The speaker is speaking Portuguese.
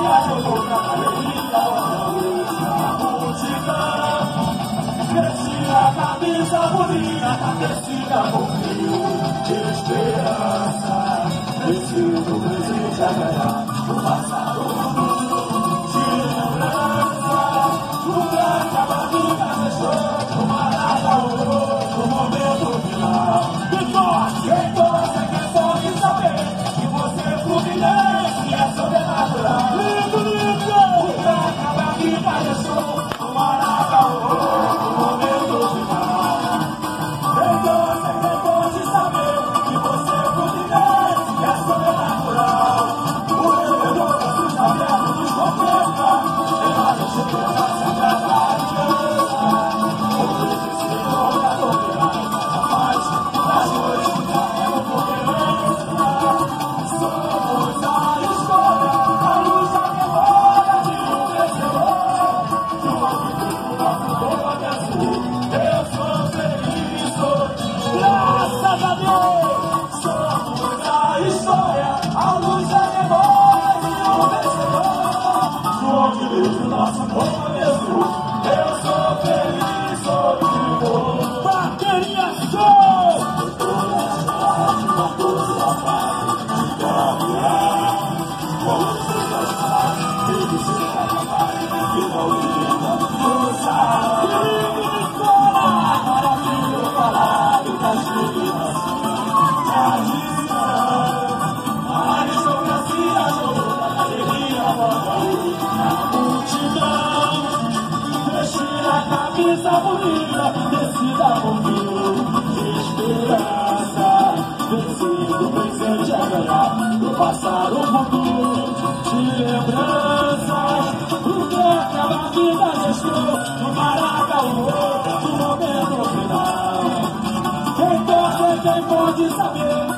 jogou pra alegria, a multidão. Vestir a camisa bonita, a torcida confio, esperança. Preciso o presente a ganhar, o passado de lembrança. O grande barriga fechou, o Maracanã, no momento final. Quem torce quer só de saber que você fluminense é sobrenatural. O grande barriga fechou, o Maracanã, no momento final. Quem torce saber que você fluminense é sobrenatural. O vendedor dos abertos nos completa, ela não chegou a se atrasar. Graças a Deus, somos a história, a luz, a memória e o vencedor. No otimismo nosso começo, eu sou feliz, sou vivo. Bateria show! Toda a cidade, uma coisa fácil de caminhar. Você vai falar, ele se capaz, e não liga, não sabe. Agora filho falado das meninas, a aristocracia jogou pra alegria, a multidão. Vestir a camisa bonita, descida com fio de esperança. Vencido, presente a ganhar, do passado ao futuro de lembranças. O que a vida gestou no Maracanã, no momento final. Quem torce, quem pode saber